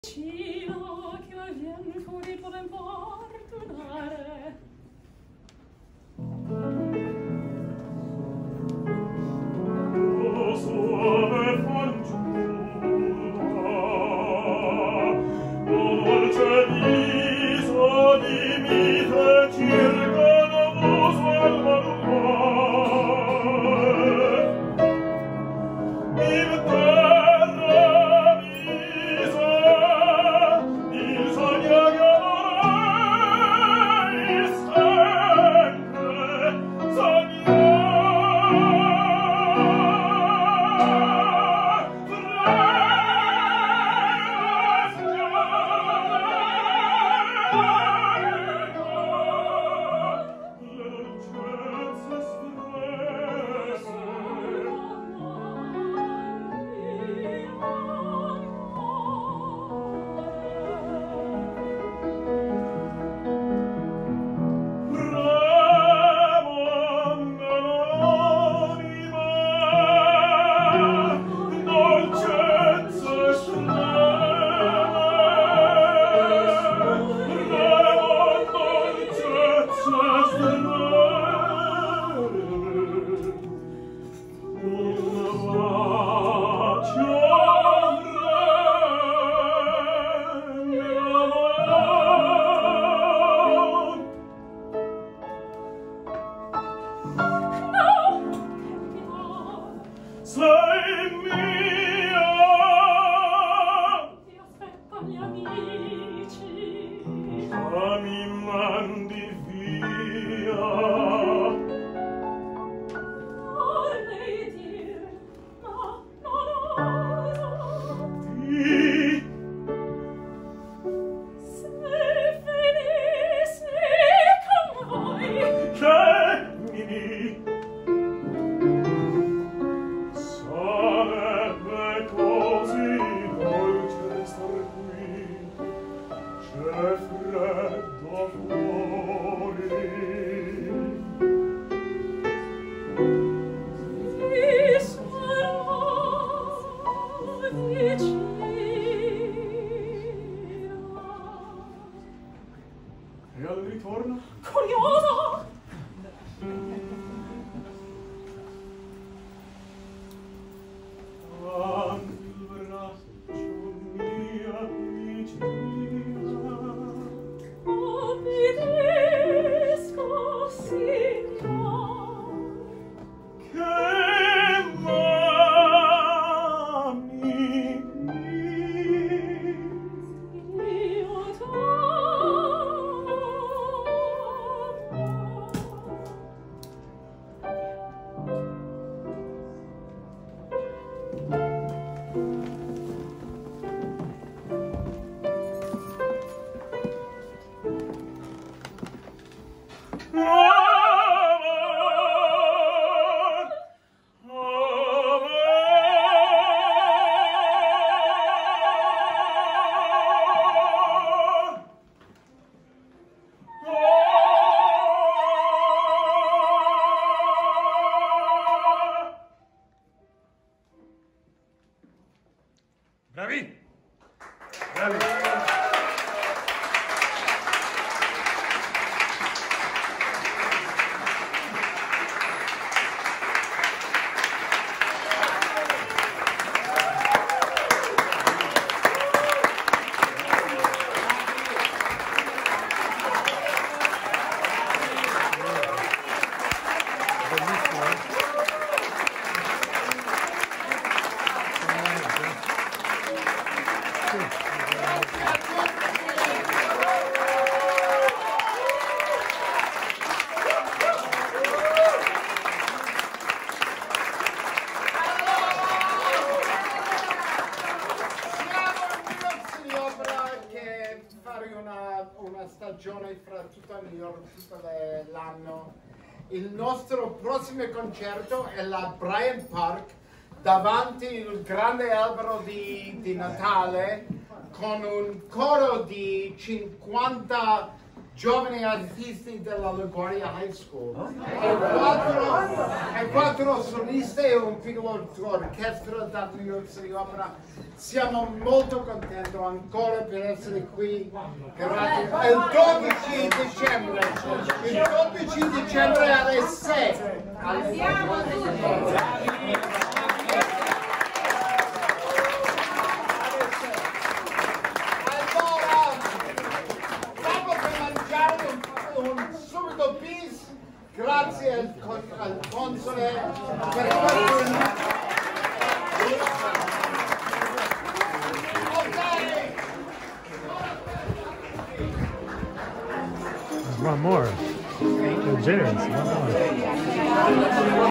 Cielo che la vien fuori per importunare. O suave fanciulla, o dolce viso di mite circolo muso al manuale. In terra visa, il sogno che vorrei sempre sognare. Sei mia! Ti aspetto gli amici. Ma mi mandi via. Vorrei dir, ma non oso. Di Sei felice con voi. che mi sarebbe così dolce star qui. C'è freddo fuori. Ti sarò vicina. E al ritorno? Curiosa. Abbraccio mia vicina. Obbedisco, signor. Che m'ami. Io t'amo. Bravi! Bravi! Una stagione fra tutta New York, tutto l'anno. Il nostro prossimo concerto è la Bryant Park, davanti il grande albero di Natale, con un coro di 50 giovani artisti della LaGuardia High School e quattro solisti e un piccolo orchestra da New York City Opera. Siamo molto contenti ancora per essere qui. Grazie. Il 12 dicembre alle 6. Siamo tutti. Subito bis, grazie al console per questo. One more. You're generous. One more.